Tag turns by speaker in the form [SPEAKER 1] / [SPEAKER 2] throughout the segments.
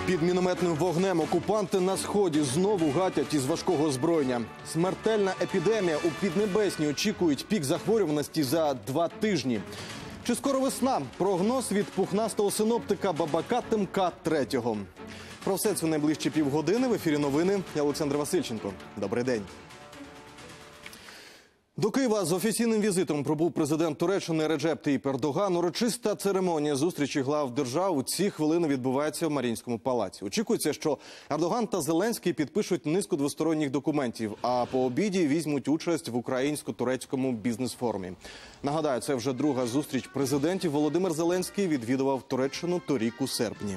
[SPEAKER 1] Під мінометним вогнем окупанти на Сході знову гатять із важкого озброєння. Смертельна епідемія у Піднебесній очікують пік захворюваності за 2 тижні. Чи скоро весна? Прогноз від пухнастого синоптика Бабака Тимка III. Про все це в найближчі півгодини. В ефірі новини. Я Олександр Васильченко. Добрий день. До Києва з офіційним візитом прибув президент Туреччини Реджеп Таїп Ердоган. Урочиста церемонія зустрічі глав держав у ці хвилини відбувається в Маріїнському палаці. Очікується, що Ердоган та Зеленський підпишуть низку двосторонніх документів, а по обіді візьмуть участь в українсько-турецькому бізнес-форумі. Нагадаю, це вже друга зустріч президентів. Володимир Зеленський відвідував Туреччину торік у серпні.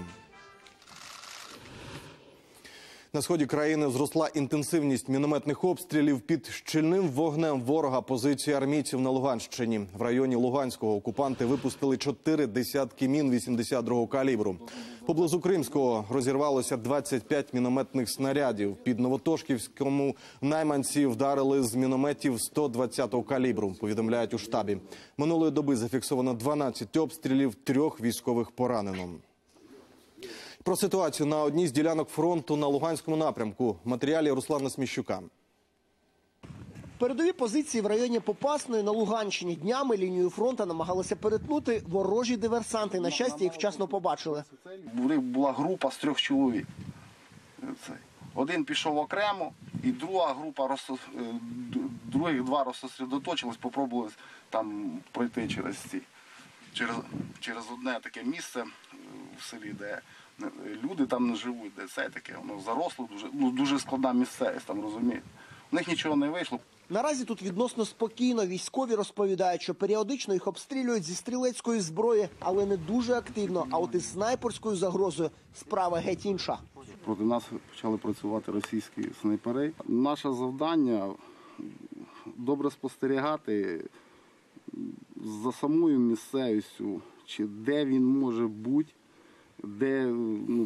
[SPEAKER 1] На сході країни зросла інтенсивність мінометних обстрілів. Під щільним вогнем ворога позиції армійців на Луганщині. В районі Луганського окупанти випустили 4 десятки мін 82-го калібру. Поблизу Кримського розірвалося 25 мінометних снарядів. Під Новотошківському найманці вдарили з мінометів 120-го калібру, повідомляють у штабі. Минулої доби зафіксовано 12 обстрілів, 3 військових поранено. Про ситуацію на одній з ділянок фронту на Луганському напрямку. В матеріалі Руслана Сміщука.
[SPEAKER 2] Передові позиції в районі Попасної на Луганщині. Днями лінію фронту намагалися перетнути ворожі диверсанти. На щастя, їх вчасно побачили.
[SPEAKER 3] У них була група з 3 чоловік. Один пішов окремо, і друга група, других 2 розсосредоточились, спробували там пройти через одне таке місце в селі, де люди там не живуть, де це таке, воно заросло, дуже складна місцевість, там, розумієте. У них нічого не вийшло.
[SPEAKER 2] Наразі тут відносно спокійно. Військові розповідають, що періодично їх обстрілюють зі стрілецької зброї, але не дуже активно. А от із снайперською загрозою справа геть інша.
[SPEAKER 3] Проти нас почали працювати російські снайпери. Наше завдання – добре спостерігати за самою місцевістю, чи де він може бути, де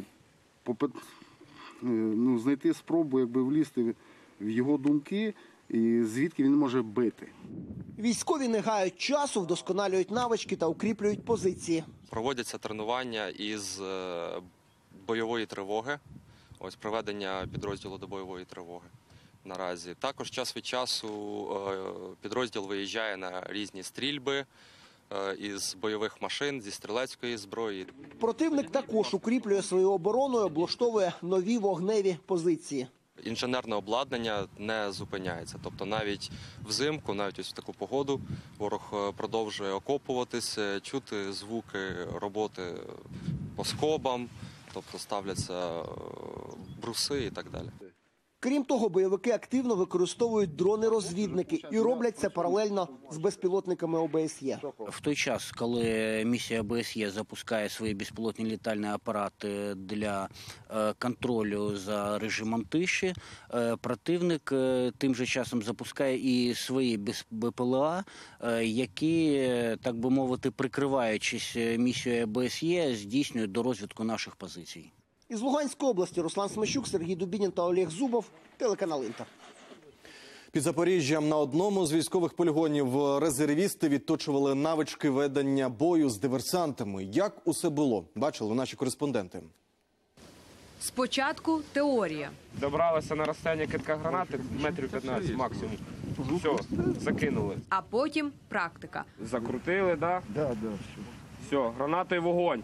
[SPEAKER 3] знайти спробу влізти в його думки і звідки він може бити.
[SPEAKER 2] Військові не гають часу, вдосконалюють навички та укріплюють позиції.
[SPEAKER 4] Проводяться тренування із бойової тривоги, ось проведення підрозділу до бойової тривоги наразі. Також час від часу підрозділ виїжджає на різні стрільби із бойових машин, зі стрілецької зброї.
[SPEAKER 2] Противник також укріплює свою оборону і облаштовує нові вогневі позиції.
[SPEAKER 4] Інженерне обладнання не зупиняється. Тобто навіть взимку, навіть ось в таку погоду, ворог продовжує окопуватись, чути звуки роботи по скобам, тобто ставляться бруси і так далі.
[SPEAKER 2] Крім того, бойовики активно використовують дрони-розвідники і роблять це паралельно з безпілотниками ОБСЄ.
[SPEAKER 5] В той час, коли місія ОБСЄ запускає свої безпілотні літальні апарати для контролю за режимом тиші, противник тим же часом запускає і свої БПЛА, які, так би мовити, прикриваючись місією ОБСЄ, здійснюють дорозвідку наших позицій.
[SPEAKER 2] Із Луганської області Руслан Смещук, Сергій Дубінін та Олег Зубов. Телеканал «Інтер».
[SPEAKER 1] Під Запоріжжям на одному з військових полігонів резервісти відточували навички ведення бою з диверсантами. Як усе було, бачили наші кореспонденти.
[SPEAKER 6] Спочатку теорія.
[SPEAKER 7] Добралися на розстояння кидка гранати метрів 15 максимум. Все, закинули.
[SPEAKER 6] А потім практика.
[SPEAKER 7] Закрутили, да? Да. Все, гранатою вогонь.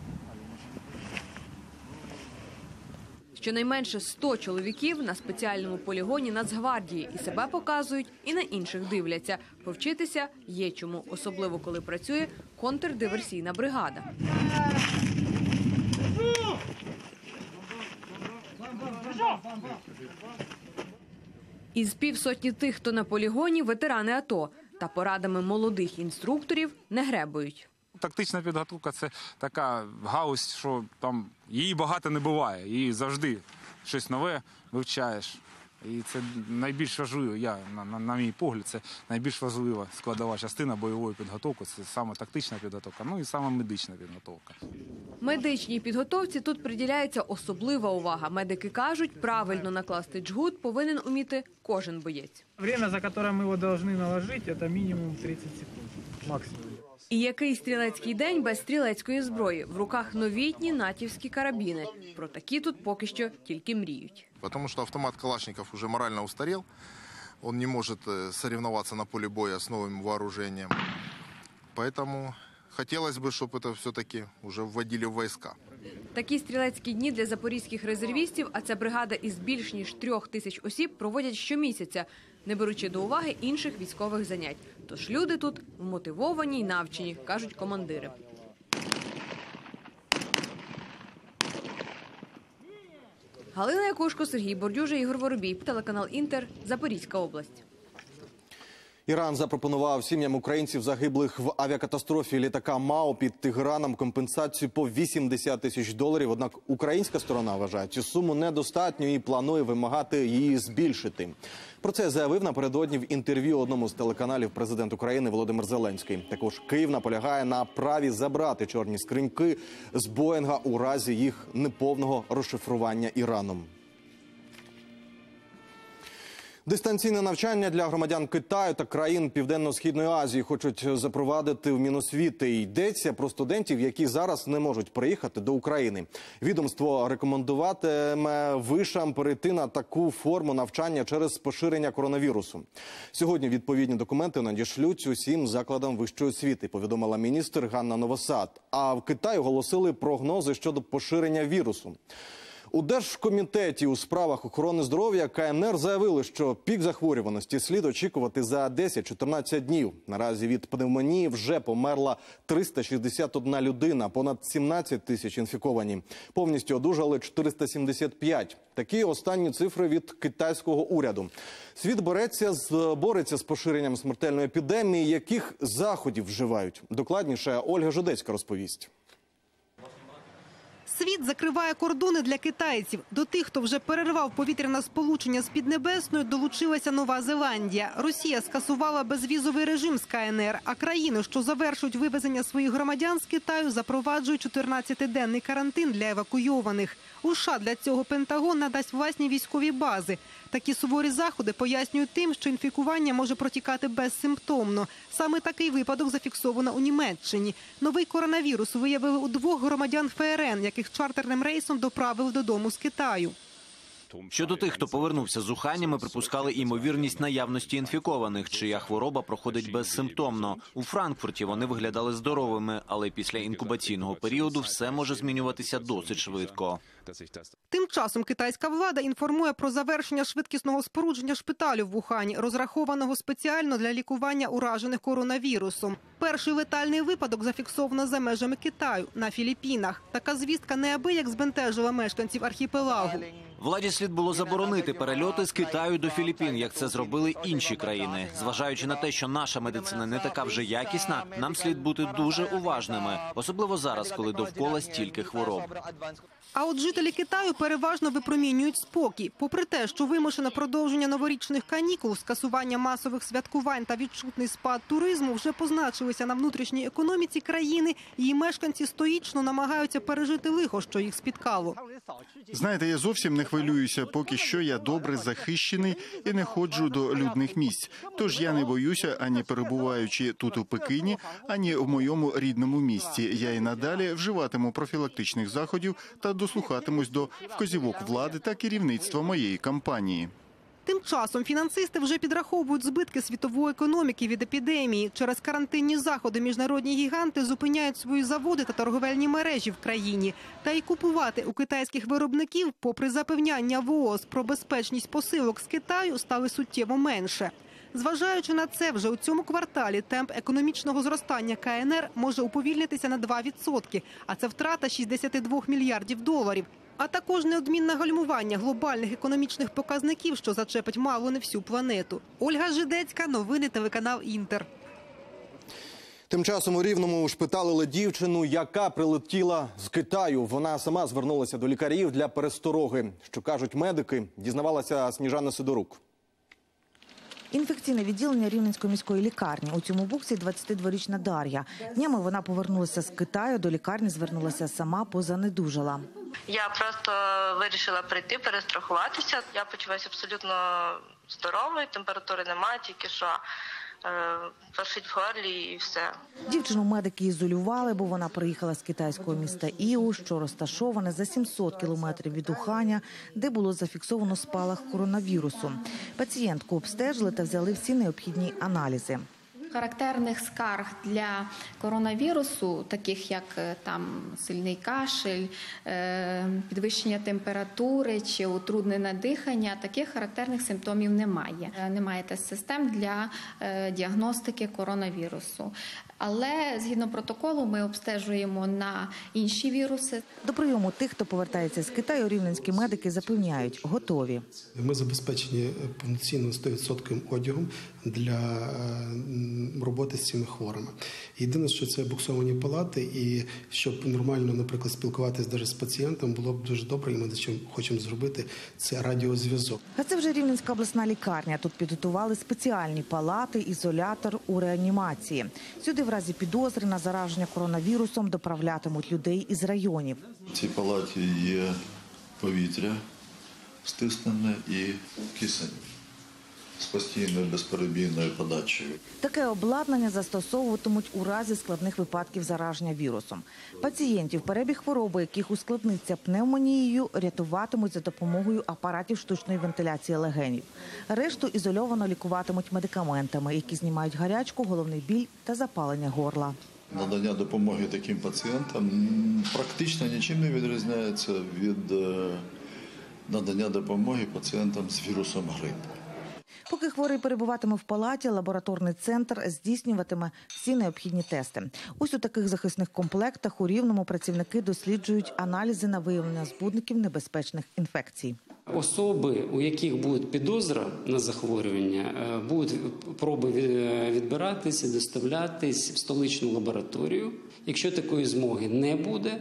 [SPEAKER 6] Щонайменше 100 чоловіків на спеціальному полігоні Нацгвардії і себе показують, і на інших дивляться. Повчитися є чому, особливо коли працює контрдиверсійна бригада. Із півсотні тих, хто на полігоні, ветерани АТО. Та порадами молодих інструкторів не гребують.
[SPEAKER 8] Тактична підготовка – це така галузь, що там її багато не буває. Її завжди щось нове вивчаєш. І це найбільш важливо, на мій погляд, це найбільш важлива складова частина бойової підготовки. Це саме тактична підготовка, ну і саме медична підготовка.
[SPEAKER 6] Медичній підготовці тут приділяється особлива увага. Медики кажуть, правильно накласти джгут повинен уміти кожен боєць.
[SPEAKER 9] Время, за яке ми його повинні наложити, це мінімум 30 секунд, максимум.
[SPEAKER 6] І який стрілецький день без стрілецької зброї? В руках новітні натівські карабіни. Про такі тут поки що тільки мріють.
[SPEAKER 9] Потому что автомат Калашников уже морально устарел. Он не может соревноваться на поле боя с новым вооружением. Поэтому хотелось бы, чтобы это все-таки уже вводили в войска.
[SPEAKER 6] Такі стрілецькі дні для запорізьких резервістів, а це бригада із більш ніж 3000 осіб, проводять щомісяця, не беручи до уваги інших військових занять. Тож люди тут вмотивовані й навчені, кажуть командири. Галина Якушко, Сергій Бордюжа, Ігор Воробій, телеканал «Інтер», Запорізька область.
[SPEAKER 1] Іран запропонував сім'ям українців, загиблих в авіакатастрофі літака МАУ під Тегераном, компенсацію по $80 тисяч. Однак українська сторона вважає цю суму недостатньою і планує вимагати її збільшити. Про це заявив напередодні в інтерв'ю одному з телеканалів президент України Володимир Зеленський. Також Київ наполягає на праві забрати чорні скриньки з Боїнга у разі їх неповного розшифрування Іраном. Дистанційне навчання для громадян Китаю та країн Південно-Східної Азії хочуть запровадити в Міносвіти. Йдеться про студентів, які зараз не можуть приїхати до України. Відомство рекомендуватиме вишам перейти на таку форму навчання через поширення коронавірусу. Сьогодні відповідні документи надішлють усім закладам вищої освіти, повідомила міністр Ганна Новосад. А в Китаї оголосили прогнози щодо поширення вірусу. У Держкомітеті у справах охорони здоров'я КНР заявили, що пік захворюваності слід очікувати за 10-14 днів. Наразі від пневмонії вже померла 361 людина, понад 17 тисяч інфіковані. Повністю одужали 475. Такі останні цифри від китайського уряду. Світ бореться з поширенням смертельної епідемії. Яких заходів вживають? Докладніше Ольга Жидецька розповість.
[SPEAKER 10] Світ закриває кордони для китайців. До тих, хто вже перервав повітряне сполучення з Піднебесною, долучилася Нова Зеландія. Росія скасувала безвізовий режим з КНР, а країни, що завершують вивезення своїх громадян з Китаю, запроваджують 14-денний карантин для евакуйованих. У США для цього Пентагон надасть власні військові бази. Такі суворі заходи пояснюють тим, що інфікування може протікати безсимптомно. Саме такий випадок зафіксовано у Німеччині. Новий коронавірус виявили у 2 громадян ФРН, яких чартерним рейсом доправили додому з Китаю.
[SPEAKER 11] Щодо тих, хто повернувся з Уханя, ми припускали ймовірність наявності інфікованих, чия хвороба проходить безсимптомно. У Франкфурті вони виглядали здоровими, але після інкубаційного періоду все може змінюватися досить швидко.
[SPEAKER 10] Тим часом китайська влада інформує про завершення швидкісного спорудження шпиталю в Ухані, розрахованого спеціально для лікування уражених коронавірусом. Перший летальний випадок зафіксовано за межами Китаю, на Філіппінах. Така звістка неабияк збентежила мешканців архіпелагу.
[SPEAKER 11] Владі слід було заборонити перельоти з Китаю до Філіппін, як це зробили інші країни. Зважаючи на те, що наша медицина не така вже якісна, нам слід бути дуже уважними, особливо зараз, коли довкола стільки хвороб.
[SPEAKER 10] А от жителі Китаю переважно випромінюють спокій. Попри те, що вимушене продовження новорічних канікул, скасування масових святкувань та відчутний спад туризму вже позначилися на внутрішній економіці країни, її мешканці стоїчно намагаються пережити лихо, що їх спіткало.
[SPEAKER 12] Знаєте, я зовсім не хвилююся, поки що я добре захищений і не ходжу до людних місць. Тож я не боюся, ані перебуваючи тут у Пекині, ані в моєму рідному місті. Я і надалі вживатиму профілактичних заходів та дослухатимусь до вказівок влади та керівництва моєї компанії.
[SPEAKER 10] Тим часом фінансисти вже підраховують збитки світової економіки від епідемії. Через карантинні заходи міжнародні гіганти зупиняють свої заводи та торговельні мережі в країні. Та й купувати у китайських виробників, попри запевняння ВООЗ про безпечність посилок з Китаю, стали суттєво менше. Зважаючи на це, вже у цьому кварталі темп економічного зростання КНР може уповільнитися на 2%, а це втрата $62 мільярдів. А також неодмінне гальмування глобальних економічних показників, що зачепить мало не всю планету. Ольга Жидецька, новини, телеканал «Інтер».
[SPEAKER 1] Тим часом у Рівному шпиталили дівчину, яка прилетіла з Китаю. Вона сама звернулася до лікарів для перестороги. Що кажуть медики, дізнавалася Сніжана Сидорук.
[SPEAKER 13] Інфекційне відділення Рівненської міської лікарні. У цьому боксі 22-річна Дар'я. Днями вона повернулася з Китаю, до лікарні звернулася сама, позанедужала.
[SPEAKER 14] Я просто вирішила прийти, перестрахуватися. Я почуваюся абсолютно здоровою, температури немає, тільки що першить в горлі і все.
[SPEAKER 13] Дівчину медики ізолювали, бо вона приїхала з китайського міста Іу, що розташоване за 700 кілометрів від Уханя, де було зафіксовано спалах коронавірусу. Пацієнтку обстежили та взяли всі необхідні аналізи.
[SPEAKER 15] Характерних скарг для коронавірусу, таких як там сильний кашель, підвищення температури чи утруднене дихання, таких характерних симптомів немає. Немає тест-систем для діагностики коронавірусу. Але згідно протоколу ми обстежуємо на інші віруси.
[SPEAKER 13] До прийому тих, хто повертається з Китаю, рівненські медики запевняють – готові.
[SPEAKER 16] Ми забезпечені повноцінним 100% одягом для роботи з цими хворими. Єдине, що це буксовані палати, і щоб нормально, наприклад, спілкуватися навіть з пацієнтом, було б дуже добре, і ми хочемо зробити, це радіозв'язок.
[SPEAKER 13] А це вже Рівненська обласна лікарня. Тут підготували спеціальні палати, ізолятор у реанімації. Сюди в разі підозри на зараження коронавірусом доправлятимуть людей із районів.
[SPEAKER 17] В цій палаті є повітря стиснене і кисень з постійною безперебійною подачею.
[SPEAKER 13] Таке обладнання застосовуватимуть у разі складних випадків зараження вірусом. Пацієнтів, перебіг хвороби, яких ускладниться пневмонією, рятуватимуть за допомогою апаратів штучної вентиляції легенів. Решту ізольовано лікуватимуть медикаментами, які знімають гарячку, головний біль та запалення горла.
[SPEAKER 17] Надання допомоги таким пацієнтам практично нічим не відрізняється від надання допомоги пацієнтам з вірусом грипу.
[SPEAKER 13] Поки хворий перебуватиме в палаті, лабораторний центр здійснюватиме всі необхідні тести. Ось у таких захисних комплектах у Рівному працівники досліджують аналізи на виявлення збудників небезпечних інфекцій.
[SPEAKER 18] Особи, у яких буде підозра на захворювання, будуть проби відбиратися, доставлятись в столичну лабораторію. Якщо такої змоги не буде,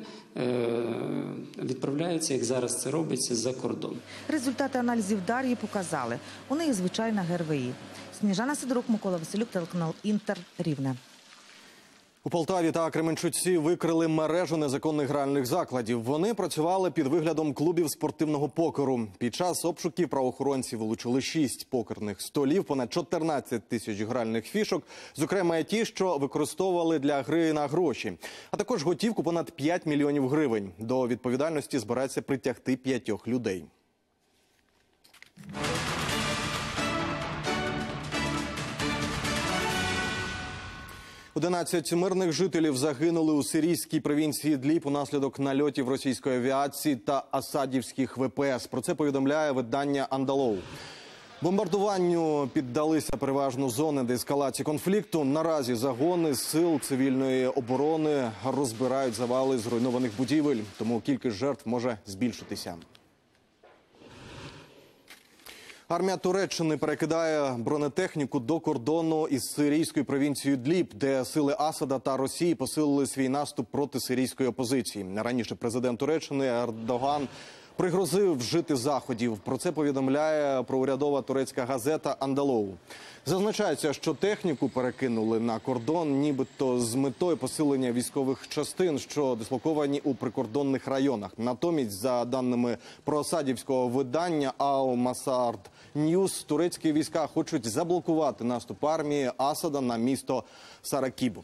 [SPEAKER 18] відправляються, як зараз це робиться, за кордон.
[SPEAKER 13] Результати аналізів Дар'ї показали. У неї звичайна ГРВІ. Сніжана Сидорук, Микола Василюк, телеканал «Інтер», Рівне.
[SPEAKER 1] У Полтаві та Кременчуці викрили мережу незаконних гральних закладів. Вони працювали під виглядом клубів спортивного покеру. Під час обшуків правоохоронці вилучили 6 покерних столів, понад 14 тисяч гральних фішок, зокрема і ті, що використовували для гри на гроші, а також готівку понад 5 мільйонів гривень. До відповідальності збирається притягти 5 людей. 11 мирних жителів загинули у сирійській провінції Ідліб унаслідок нальотів російської авіації та асадівських ВПС. Про це повідомляє видання «Андалоу». Бомбардуванню піддалися переважно зони деескалації конфлікту. Наразі загони сил цивільної оборони розбирають завали зруйнованих будівель, тому кількість жертв може збільшитися. Армія Туреччини перекидає бронетехніку до кордону із сирійською провінцією Ідліб, де сили Асада та Росії посилили свій наступ проти сирійської опозиції. Раніше президент Туреччини Ердоган пригрозив вжити заходів. Про це повідомляє проурядова турецька газета «Андалоу». Зазначається, що техніку перекинули на кордон нібито з метою посилення військових частин, що дислоковані у прикордонних районах. Натомість, за даними проасадівського видання «Ал Масард Ньюс», турецькі війська хочуть заблокувати наступ армії Асада на місто Саракіб.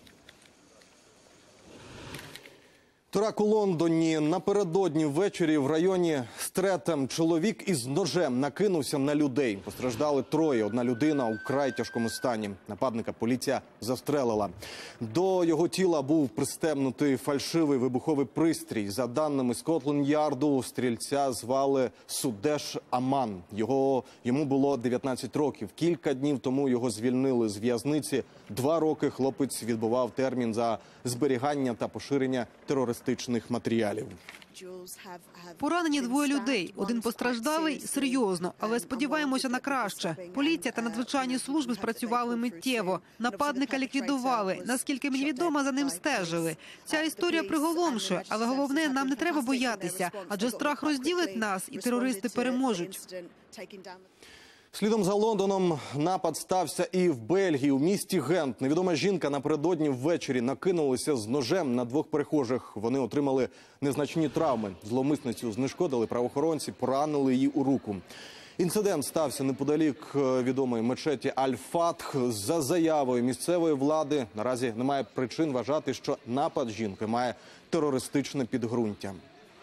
[SPEAKER 1] Теракт у Лондоні. Напередодні ввечері в районі Стретем чоловік із ножем накинувся на людей. Постраждали 3. Одна людина у вкрай тяжкому стані. Нападника поліція застрелила. До його тіла був пристебнутий фальшивий вибуховий пристрій. За даними Скотланд-Ярду, стрільця звали Судеш Аман. Йому було 19 років. Кілька днів тому його звільнили з в'язниці. 2 роки хлопець відбував термін за зберігання та поширення терористичних матеріалів.
[SPEAKER 10] Поранені 2 людей. Один постраждалий серйозно, але сподіваємося на краще. Поліція та надзвичайні служби спрацювали миттєво. Нападника ліквідували. Наскільки мені відомо, за ним стежили. Ця історія приголомшує, але головне, нам не треба боятися, адже страх розділить нас і терористи переможуть.
[SPEAKER 1] Слідом за Лондоном напад стався і в Бельгії, у місті Гент. Невідома жінка напередодні ввечері накинулася з ножем на 2 перехожих. Вони отримали незначні травми. Зловмисницю знешкодили правоохоронці, поранили її у руку. Інцидент стався неподалік відомої мечеті Аль-Фатх. За заявою місцевої влади наразі немає причин вважати, що напад жінки має терористичне підґрунтя.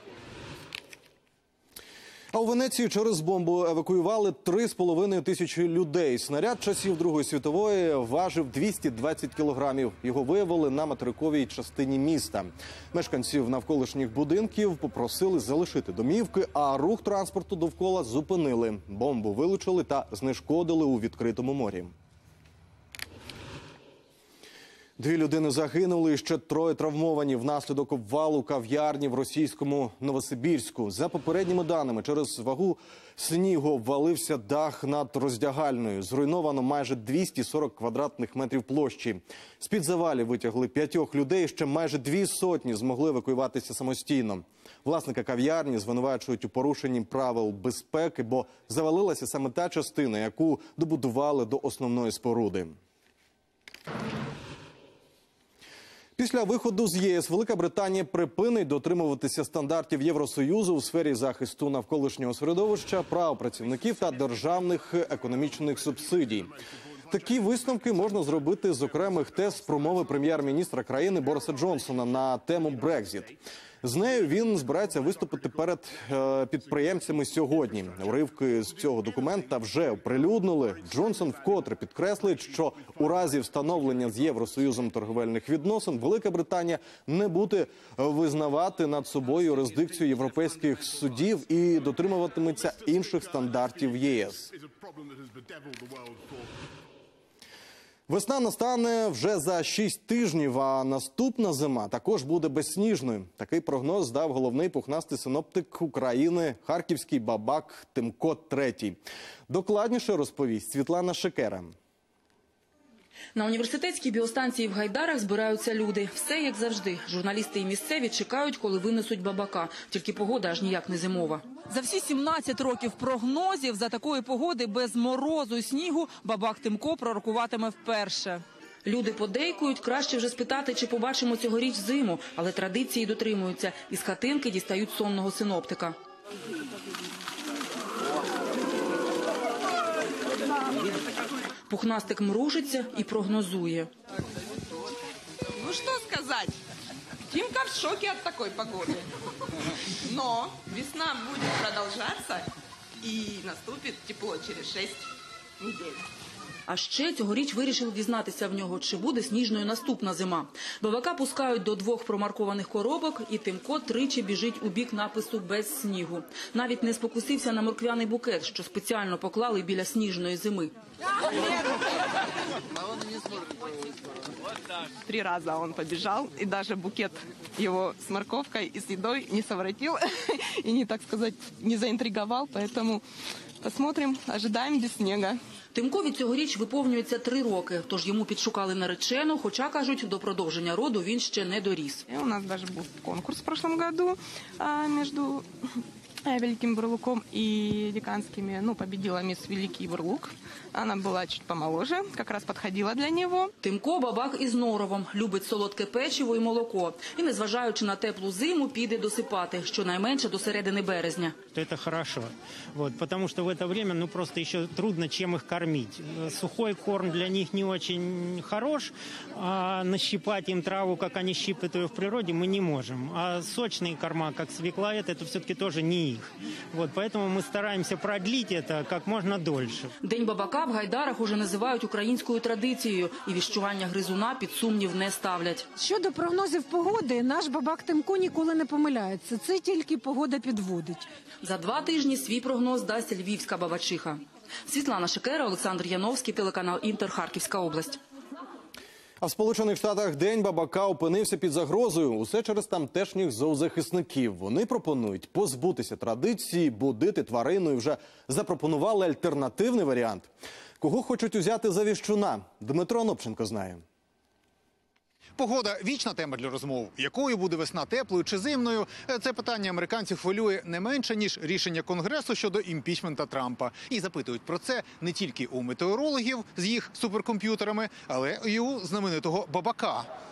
[SPEAKER 1] А у Венеції через бомбу евакуювали 3,5 тисячі людей. Снаряд часів Другої світової важив 220 кілограмів. Його виявили на материковій частині міста. Мешканців навколишніх будинків попросили залишити домівки, а рух транспорту довкола зупинили. Бомбу вилучили та знешкодили у відкритому морі. 2 людини загинули, і ще 3 травмовані внаслідок обвалу кав'ярні в російському Новосибірську. За попередніми даними, через вагу снігу обвалився дах над роздягальною. Зруйновано майже 240 квадратних метрів площі. З-під завалів витягли 5 людей, ще майже 200 змогли евакуюватися самостійно. Власника кав'ярні звинувачують у порушенні правил безпеки, бо завалилася саме та частина, яку добудували до основної споруди. Після виходу з ЄС Велика Британія припинить дотримуватися стандартів Євросоюзу у сфері захисту навколишнього середовища, прав працівників та державних економічних субсидій. Такі висновки можна зробити з окремих тез промови прем'єр-міністра країни Бориса Джонсона на тему Брекзіт. З нею він збирається виступити перед підприємцями сьогодні. Уривки з цього документа вже оприлюднили. Джонсон вкотре підкреслить, що у разі встановлення з Євросоюзом торговельних відносин Велика Британія не буде визнавати над собою юрисдикцію європейських судів і дотримуватиметься інших стандартів ЄС. Весна настане вже за 6 тижнів, а наступна зима також буде безсніжною. Такий прогноз дав головний пухнастий синоптик України харківський бабак Тимко III. Докладніше розповість Світлана Шекера.
[SPEAKER 19] На університетській біостанції в Гайдарах збираються люди. Все як завжди. Журналісти і місцеві чекають, коли винесуть бабака. Тільки погода аж ніяк не зимова.
[SPEAKER 20] За всі 17 років прогнозів за такої погоди без морозу і снігу бабак Тимко пророкуватиме вперше.
[SPEAKER 19] Люди подейкують, краще вже спитати, чи побачимо цьогоріч зиму. Але традиції дотримуються. Із хатинки дістають сонного синоптика. Пухнастик мружиться і прогнозує.
[SPEAKER 21] Ну что сказать, Тимка в шоке от такой погоды. Но весна будет продолжаться и наступит тепло через 6 недель.
[SPEAKER 19] А ще цьогоріч вирішив дізнатися в нього, чи буде сніжною наступна зима. Бабака пускають до 2 промаркованих коробок, і Тимко тричі біжить у бік напису «Без снігу». Навіть не спокусився на морквяний букет, що спеціально поклали біля сніжної зими.
[SPEAKER 21] 3 раза он побежал, и даже букет его с морковкой и с едой не совратил, и не, так сказать, не заинтриговал, поэтому посмотрим, ожидаем без снега.
[SPEAKER 19] Тимкові цьогоріч виповнюється 3 роки, тож йому підшукали наречену, хоча, кажуть, до продовження роду він ще не доріс.
[SPEAKER 21] У нас даже был конкурс в прошлом году между Великим Бурлуком и Диканскими. Победила мисс Великий Бурлук. Она была чуть помоложе, как раз подходила для него.
[SPEAKER 19] Тимко – бабак із норовом, любить солодке печиво і молоко. І, незважаючи на теплу зиму, піде досипати, щонайменше до середини березня.
[SPEAKER 22] Это хорошо, потому что в это время просто еще трудно чем их кормить. Сухой корм для них не очень хорош, а нащипать им траву, как они щипают ее в природе, мы не можем. А сочные корма, как свекла, это все-таки тоже не их. Поэтому мы стараемся продлить это как можно дольше.
[SPEAKER 19] День бабака в Гайдарах уже називають українською традицією, і віщування гризуна під сумнів не ставлять.
[SPEAKER 23] Щодо прогнозів погоди, наш бабак Тимко ніколи не помиляється. Це тільки погода підводить.
[SPEAKER 19] За 2 тижні свій прогноз дасть львівська бабачиха. Світлана Шекера, Олександр Яновський, телеканал «Інтер», Харківська область.
[SPEAKER 1] А в Сполучених Штатах День бабака опинився під загрозою. Усе через тамтешніх зоозахисників. Вони пропонують позбутися традиції, будити тварину і вже запропонували альтернативний варіант. Кого хочуть узяти за віщуна? Дмитро Онопченко знає.
[SPEAKER 24] Погода – вічна тема для розмов. Якою буде весна, теплою чи зимною? Це питання американців хвилює не менше, ніж рішення Конгресу щодо імпічмента Трампа. І запитують про це не тільки у метеорологів з їх суперкомп'ютерами, але й у знаменитого бабака.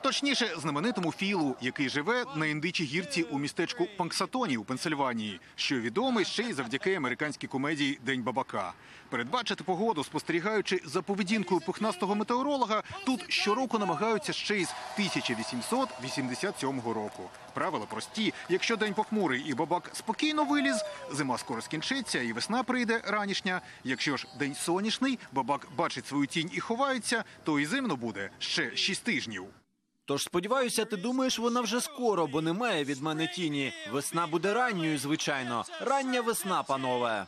[SPEAKER 24] Точніше, знаменитому Філу, який живе на індичій гірці у містечку Панксатоні у Пенсильванії, що відомий ще й завдяки американській комедії «День бабака». Передбачити погоду, спостерігаючи за поведінкою пухнастого метеоролога, тут щороку намагаються ще із 1887 року. Правила прості. Якщо день похмурий і бабак спокійно виліз, зима скоро скінчиться і весна прийде ранішня. Якщо ж день сонячний, бабак бачить свою тінь і ховається, то і зимно буде ще 6 тижнів.
[SPEAKER 11] Тож, сподіваюся, ти думаєш, вона вже скоро, бо немає від мене тіні. Весна буде ранньою, звичайно. Рання весна, панове.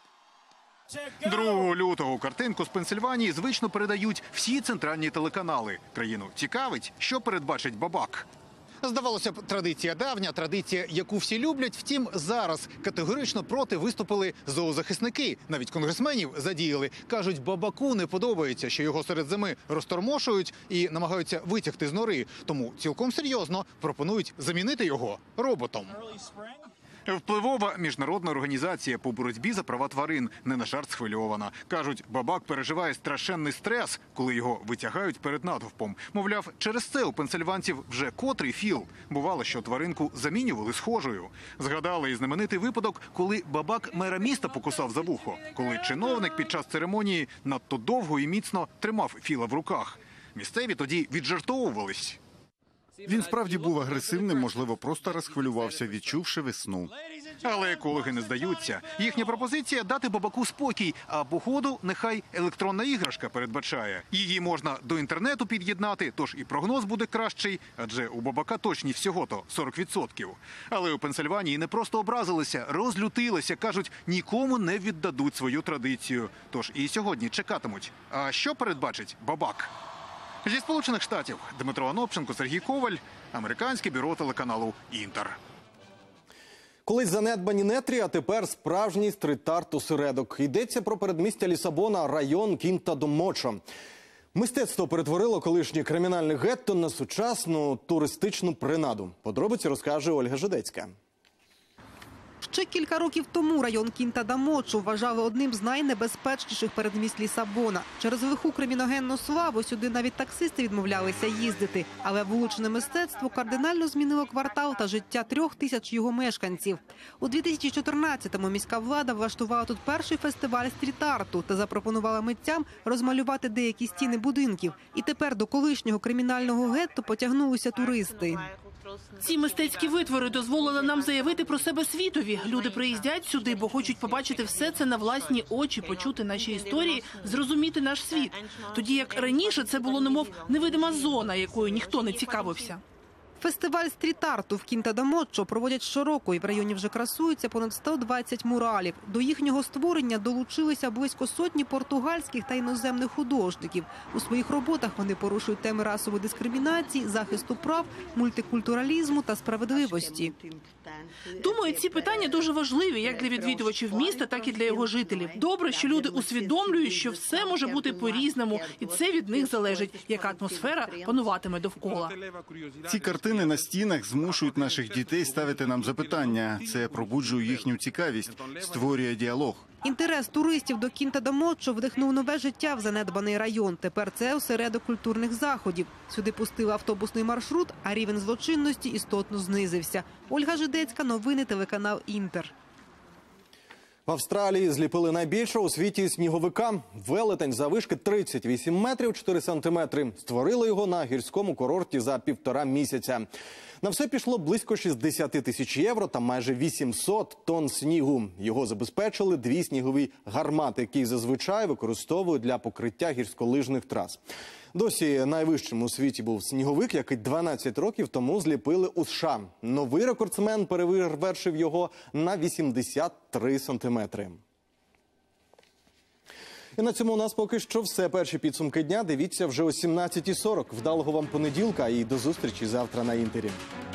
[SPEAKER 24] 2 лютого картинку з Пенсильванії звично передають всі центральні телеканали. Країну цікавить, що передбачить бабак. Здавалося б, традиція давня, традиція, яку всі люблять. Втім, зараз категорично проти виступили зоозахисники. Навіть конгресменів задіяли. Кажуть, бабаку не подобається, що його серед зими розтормошують і намагаються витягти з нори. Тому цілком серйозно пропонують замінити його роботом. Впливова міжнародна організація по боротьбі за права тварин не на жарт схвильована. Кажуть, бабак переживає страшенний стрес, коли його витягають перед натовпом. Мовляв, через це у пенсильванців вже котрий Філ. Бувало, що тваринку замінювали схожою. Згадали і знаменитий випадок, коли бабак мера міста покусав за вухо. Коли чиновник під час церемонії надто довго і міцно тримав Філа в руках. Місцеві тоді віджартовувались.
[SPEAKER 12] Він справді був агресивним, можливо, просто розхвилювався, відчувши весну.
[SPEAKER 24] Але екологи не здаються. Їхня пропозиція – дати бабаку спокій, а походу нехай електронна іграшка передбачає. Її можна до інтернету під'єднати, тож і прогноз буде кращий, адже у бабака точність всього-то 40%. Але у Пенсильванії не просто образилися, розлютилися, кажуть, нікому не віддадуть свою традицію. Тож і сьогодні чекатимуть. А що передбачить бабак? Зі Сполучених Штатів Дмитро Анопченко, Сергій Коваль, американське бюро телеканалу «Інтер».
[SPEAKER 1] Колись занедбані нетрі, а тепер справжній стріт-арт-осередок. Йдеться про передмістя Лісабона, район Кінта-до-Мочо. Мистецтво перетворило колишнє кримінальне гетто на сучасну туристичну принаду. Подробиці розкаже Ольга Жидецька.
[SPEAKER 10] Ще кілька років тому район Кінта-да-Мочо вважали одним з найнебезпечніших передмість Лісабона. Через лиху криміногенну славу сюди навіть таксисти відмовлялися їздити. Але вуличне мистецтво кардинально змінило квартал та життя 3000 його мешканців. У 2014-му міська влада влаштувала тут перший фестиваль стріт-арту та запропонувала митцям розмалювати деякі стіни будинків. І тепер до колишнього кримінального гетто потягнулися туристи.
[SPEAKER 2] Ці мистецькі витвори дозволили нам заявити про себе світові. Люди приїздять сюди, бо хочуть побачити все це на власні очі, почути наші історії, зрозуміти наш світ. Тоді як раніше це було немов невидима зона, якою ніхто не цікавився.
[SPEAKER 10] Фестиваль стріт-арту в Кінта-да-Мочо проводять щороку, і в районі вже красуються понад 120 муралів. До їхнього створення долучилися близько сотні португальських та іноземних художників. У своїх роботах вони порушують теми расової дискримінації, захисту прав, мультикультуралізму та справедливості.
[SPEAKER 2] Думаю, ці питання дуже важливі як для відвідувачів міста, так і для його жителів. Добре, що люди усвідомлюють, що все може бути по-різному, і це від них залежить, яка атмосфера пануватиме довкола.
[SPEAKER 12] Ці картини на стінах змушують наших дітей ставити нам запитання. Це пробуджує їхню цікавість, створює діалог.
[SPEAKER 10] Інтерес туристів до Кінта-да-Мочо вдихнув нове життя в занедбаний район. Тепер це осередок культурних заходів. Сюди пустили автобусний маршрут, а рівень злочинності істотно знизився. Ольга Жидецька, новини, телеканал «Інтер».
[SPEAKER 1] В Австралії зліпили найбільшого у світі сніговика. Велетень заввишки 38 метрів 4 сантиметри. Створили його на гірському курорті за 1,5 місяця. На все пішло близько 60 тисяч євро та майже 800 тонн снігу. Його забезпечили 2 снігові гармати, які зазвичай використовують для покриття гірськолижних трас. Досі найвищим у світі був сніговик, який 12 років тому зліпили у США. Новий рекордсмен перевершив його на 83 сантиметри. І на цьому у нас поки що все. Перші підсумки дня дивіться вже о 17:40. Вдалого вам понеділка і до зустрічі завтра на «Інтері».